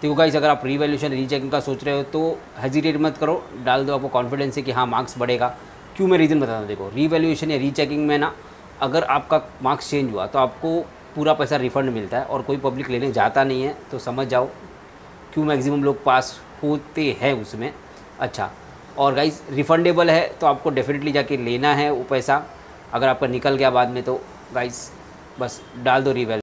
देखो गाइस, अगर आप रीवैल्यूएशन रीचेकिंग का सोच रहे हो तो हेजिटेट मत करो, डाल दो, आपको कॉन्फिडेंस है कि हाँ मार्क्स बढ़ेगा। क्यों, मैं रीज़न बताता हूँ। देखो रीवैल्यूएशन या रीचेकिंग में ना, अगर आपका मार्क्स चेंज हुआ तो आपको पूरा पैसा रिफंड मिलता है और कोई पब्लिक लेने जाता नहीं है, तो समझ जाओ क्यों मैक्सिमम लोग पास होते हैं उसमें। अच्छा, और गाइस रिफंडेबल है तो आपको डेफिनेटली जाके लेना है वो पैसा। अगर आपका निकल गया बाद में तो गाइस बस डाल दो रीवैल्यू।